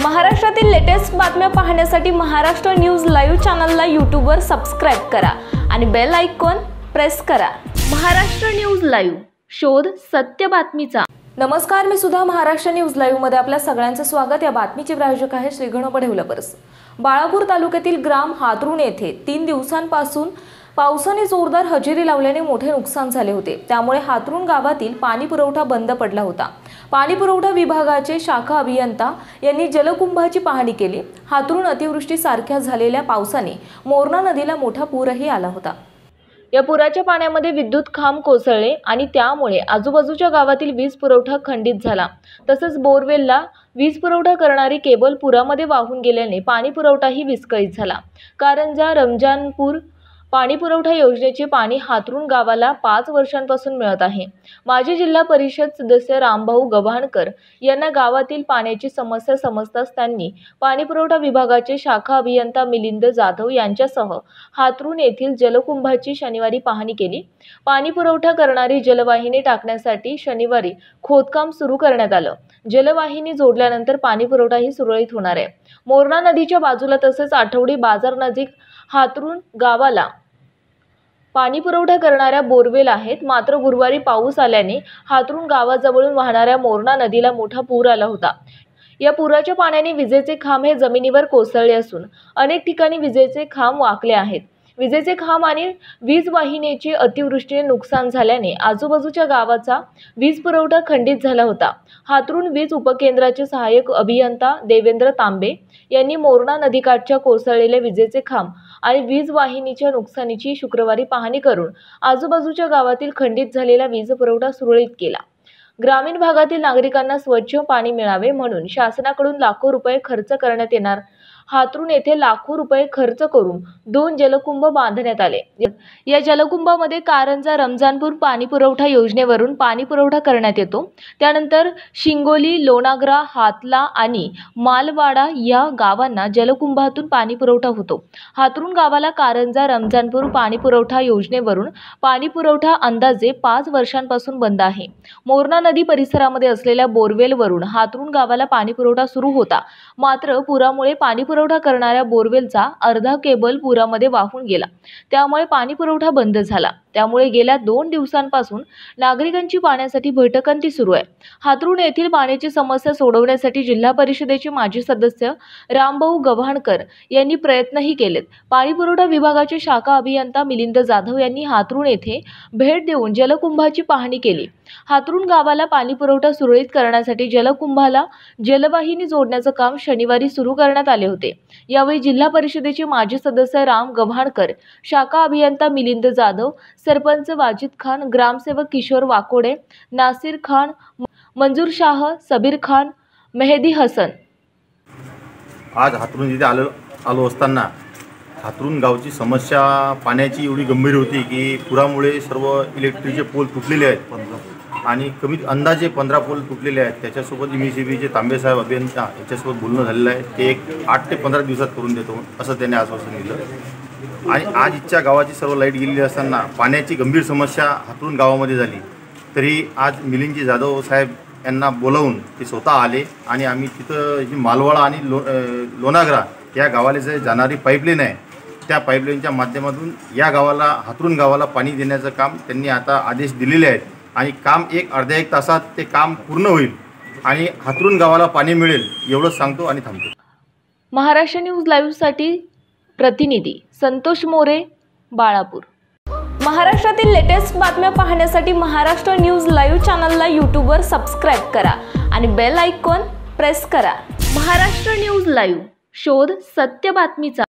महाराष्ट्रातील लेटेस्ट बातम्या पाहण्यासाठी महाराष्ट्र न्यूज लाईव्ह चॅनलला यूट्यूबवर सबस्क्राइब करा आणि बेल आयकॉन प्रेस करा। महाराष्ट्र न्यूज लाईव्ह, शोध सत्य बातमीचा। नमस्कार, मी सुद्धा महाराष्ट्र न्यूज लाईव्ह मध्ये आपल्या सगळ्यांचं स्वागत। या बातमीचे प्रायोजक आहे श्री गणपती डेव्हलपर्स। बाळापूर तालुक्यातील ग्राम हातरुण येथे 3 दिवसांपासून पावसाने जोरदार हजेरी लावल्याने मोठे नुकसान झाले होते। त्यामुळे हातरुण गावातील पाणी पुरवठा बंद पडला होता। पाणी पुरवठा विभागाचे शाखा अभियंता यांनी जलकुंभाची पाहणी केली। हातरुण अतिवृष्टी सारख्या झालेल्या पावसाने मोरणा नदीला मोठा पूरही आला होता। या पुराच्या पाण्यामध्ये विद्युत खांब कोसळले आणि त्यामुळे आजूबाजूच्या गावातील वीज पुरवठा खंडित झाला। तसेच बोरवेलला वीज पुरवठा करणारी केबल पुरामध्ये वाहून गेल्याने पाणी पुरवठाही विस्कळीत झाला। कारंजा रमजानपूर पाणी पुरवठा योजनेचे पाणी हातरुण गावाला 5 वर्षांपासून मिळत आहे। माजी जिल्हा परिषद सदस्य रामभाऊ गव्हाणकर यांना गावातील पाण्याची समस्या समजताच त्यांनी पाणी पुरवठा विभागाचे शाखा अभियंता मिलिंद जाधव यांच्यासह हातरुण येथील जलकुंभाची शनिवारी पाहणी केली। पाणी पुरवठा करणारी जलवाहिनी टाकण्यासाठी शनिवारी खोदकाम सुरू करण्यात आलं। जलवाहिनी जोडल्यानंतर पाणी पुरवठाही सुरळीत होणार आहे। मोरणा नदीच्या बाजूला तसेच आठवडी बाजार नजीक हातरुण गावाला पाणी पुरवठा करणाऱ्या बोरवेल आहेत। मात्र गुरुवारी पाऊस आल्याने हातरुण गावाजवळून वाहणाऱ्या मोरणा नदीला मोठा पूर आला होता। या पुराच्या पाण्याने विजेचे खांब हे जमिनीवर कोसळले असून अनेक ठिकाणी विजेचे खांब वाकले आहेत। विजेचे खांब आणि वीज वाहिनीचे अतिवृष्टीने नुकसान झाल्याने आजूबाजूच्या गावाचा वीज पुरवठा खंडित झाला होता। हातरुण वीज उपकेंद्राचे सहाय्यक अभियंता देवेंद्र तांबे यांनी मोरणा नदीकाठच्या कोसळलेल्या विजेचे खांब आणि वीज वाहिनीच्या नुकसानीची शुक्रवारी पाहणी करून आजूबाजूच्या गावातील खंडित झालेला वीज पुरवठा सुरळीत केला। ग्रामीण भागातील नागरिकांना स्वच्छ पाणी मिळावे म्हणून शासनाकडून लाखो रुपये खर्च करण्यात येणार। हातरुण येथे लाखो रुपये खर्च करून 2 जलकुंभ बांधण्यात आले। या जलकुंभामध्ये कारंजा रमजानपूर पाणी पुरवठा योजनेवरून पाणी पुरवठा करण्यात येतो। त्यानंतर शिंगोली, लोणागरा, हातला आणि मालवाडा या गावांना जलकुंभातून पाणी पुरवठा होतो। हातरुण गावाला कारंजा रमजानपूर पाणी पुरवठा योजनेवरून पाणी पुरवठा अंदाजे 5 वर्षांपासून बंद आहे। मोरणा नदी परिसरामध्ये असलेल्या बोरवेलवरून हातरुण गावाला पाणी पुरवठा सुरू होता। मात्र पुरामुळे पाणी पुरवठा करणाऱ्या बोरवेलचा अर्धा केबल पुरामध्ये वाहून गेला। त्यामुळे पाणी पुरवठा बंद झाला। त्यामुळे गेल्या 2 दिवसांपासून नागरिकांची पाण्यासाठी भटकंती सुरू आहे। हातरुण येथील पाण्याची समस्या सोडवण्यासाठी जिल्हा परिषदेचे माजी सदस्य रामभाऊ गव्हाणकर यांनी प्रयत्नही केलेत। पाणी पुरवठा विभागाचे शाखा अभियंता मिलिंद जाधव यांनी हातरुण येथे भेट देऊन जलकुंभाची पाहणी केली। हातरुण गावाला पाणी पुरवठा सुरळीत करण्यासाठी जलकुंभाला जलवाहिनी जोडण्याचे काम शनिवारी सुरू करण्यात आले होते। यावेळी जिल्हा परिषदेचे माजी सदस्य राम गव्हाणकर, शाखा अभियंता मिलिंद जाधव, सरपंच वाजिद खान, ग्रामसेवक किशोर वाकोडे, नासिर खान, मंजूर शाह, सबीर खान, मेहदी हसन आज हातरुण इथे आलो असताना हातरुण गावची समस्या पाण्याची एवढी गंभीर होती की पुरामुळे सर्व इलेक्ट्रिकचे पोल तुटलेले आहेत आणि कमीत अंदाजे 15 पोल तुटलेले आहेत। त्याच्यासोबत MSEBचे तांबेसाहेब अभियंता याच्यासोबत बोलणं झालेलं आहे। ते एक 8 ते 15 दिवसात करून देतो असं त्यांनी आश्वासन दिलं। आणि आज इथच्या गावाची सर्व लाईट गेलेली असताना पाण्याची गंभीर समस्या हातरुण गावामध्ये झाली। तरी आज मिलिंद जाधव साहेब यांना बोलावून ते स्वतः आले आणि आम्ही तिथं जी मालवाडा आणि लोणागरा या गावाला जे जाणारी पाईपलाईन आहे त्या पाईपलाईनच्या माध्यमातून या गावाला हातरुण गावाला पाणी देण्याचं काम त्यांनी आता आदेश दिलेले आहेत आणि काम अर्ध्या एक तासात ते काम पूर्ण होईल आणि हातरुण गावाला पाणी मिळेल एवढंच सांगतो आणि थांबतो। महाराष्ट्र न्यूज लाईव्ह साठी प्रतिनिधी संतोष मोरे, बाळापूर। महाराष्ट्रातील लेटेस्ट बातम्या पाहण्यासाठी महाराष्ट्र न्यूज लाईव्ह चॅनलला यूट्यूबवर सबस्क्राइब करा आणि बेल आयकॉन प्रेस करा। महाराष्ट्र न्यूज लाईव्ह, शोध सत्य बातमीचा।